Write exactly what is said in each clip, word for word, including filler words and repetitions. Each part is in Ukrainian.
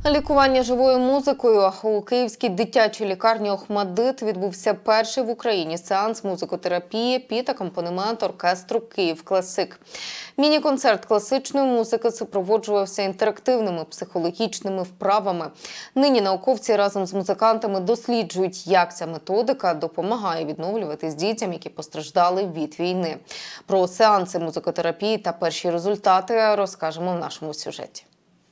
Лікування живою музикою. У Київській дитячій лікарні «Охматдит» відбувся перший в Україні сеанс музикотерапії під акомпанемент оркестру «Київ Класик». Міні-концерт класичної музики супроводжувався інтерактивними психологічними вправами. Нині науковці разом з музикантами досліджують, як ця методика допомагає відновлюватись дітям, які постраждали від війни. Про сеанси музикотерапії та перші результати розкажемо в нашому сюжеті.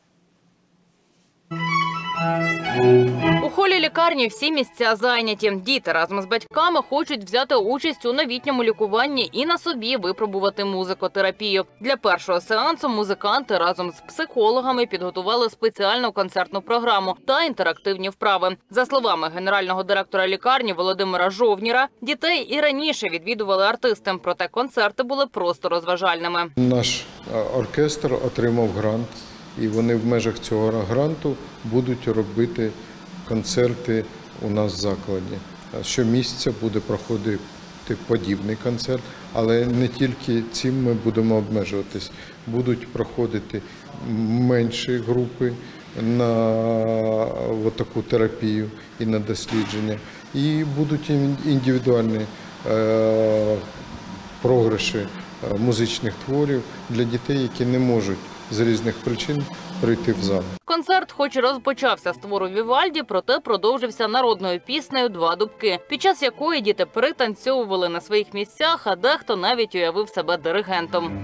У холі лікарні всі місця зайняті. Діти разом з батьками хочуть взяти участь у новітньому лікуванні і на собі випробувати музикотерапію. Для першого сеансу музиканти разом з психологами підготували спеціальну концертну програму та інтерактивні вправи. За словами генерального директора лікарні Володимира Жовніра, дітей і раніше відвідували артисти, проте концерти були просто розважальними. Наш оркестр отримав грант. І вони в межах цього гранту будуть робити концерти у нас в закладі. Щомісяця буде проходити подібний концерт, але не тільки цим ми будемо обмежуватись. Будуть проходити менші групи на таку терапію і на дослідження. І будуть індивідуальні програші музичних творів для дітей, які не можуть з різних причин прийти в зал. Концерт хоч і розпочався з твору Вівальді, проте продовжився народною піснею «Два дубки», під час якої діти пританцьовували на своїх місцях, а дехто навіть уявив себе диригентом.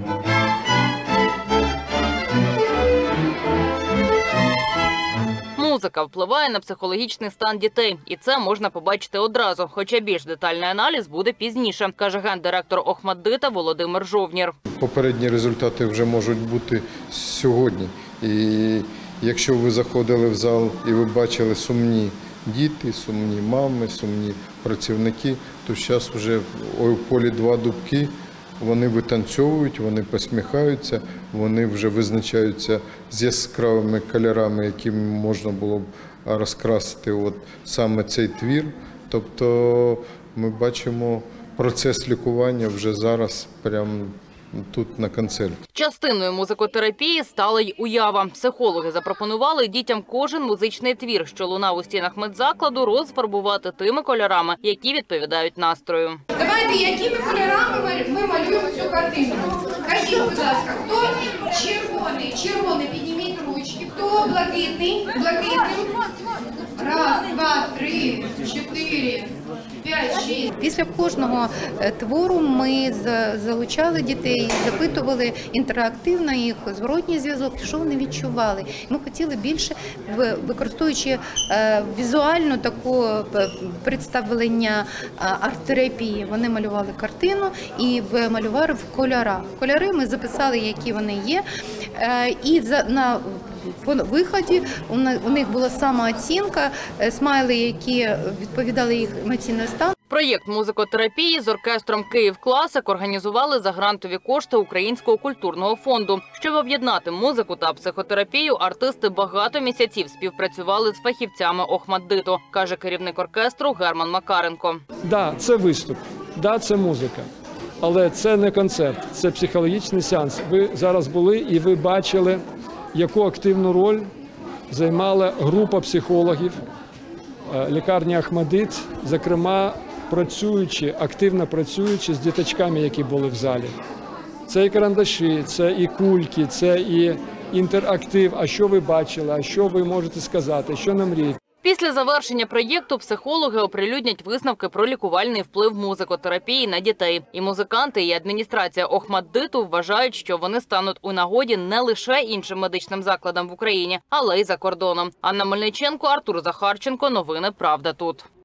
Музика впливає на психологічний стан дітей, і це можна побачити одразу, хоча більш детальний аналіз буде пізніше, каже гендиректор «Охматдита» Володимир Жовнір. Попередні результати вже можуть бути сьогодні. І якщо ви заходили в зал і ви бачили сумні діти, сумні мами, сумні працівники, то зараз вже у полі «Два дубки» вони витанцьовують, вони посміхаються, вони вже визначаються з яскравими кольорами, якими можна було б розкрасити от саме цей твір. Тобто ми бачимо процес лікування вже зараз, прямо тут на концерті. Частиною музикотерапії стала й уява. Психологи запропонували дітям кожен музичний твір, що лунав у стінах медзакладу, розфарбувати тими кольорами, які відповідають настрою. Давайте, якими кольорами ми малюємо цю картину? Кажіть, будь ласка, хто червоний? Червоний, підніміть ручки. Хто блакитний? Блакитний. Раз, два, три, чотири, п'ять, шість. Після кожного твору ми залучали дітей, запитували інтерактивно їх зворотній зв'язок, що вони відчували. Ми хотіли більше, використовуючи візуальну таку представлення арт-терапії. Вони малювали картину і малювали в кольорах. Кольори ми записали, які вони є, і на по виході у них була самооцінка, смайли, які відповідали їх емоційний стан. Проєкт музикотерапії з оркестром «Київ Класик» організували за грантові кошти Українського культурного фонду. Щоб об'єднати музику та психотерапію, артисти багато місяців співпрацювали з фахівцями «Охматдиту», каже керівник оркестру Герман Макаренко. Да, це виступ, да, це музика, але це не концерт, це психологічний сеанс. Ви зараз були і ви бачили, яку активну роль займала група психологів лікарні «Охматдит», зокрема, працюючи, активно працюючи з діточками, які були в залі. Це і карандаші, це і кульки, це і інтерактив. А що ви бачили, а що ви можете сказати, що нам мрієте? Після завершення проєкту психологи оприлюднять висновки про лікувальний вплив музикотерапії на дітей. І музиканти, і адміністрація «Охматдиту» вважають, що вони стануть у нагоді не лише іншим медичним закладам в Україні, але й за кордоном. Анна Мельниченко, Артур Захарченко. Новини «Правда тут».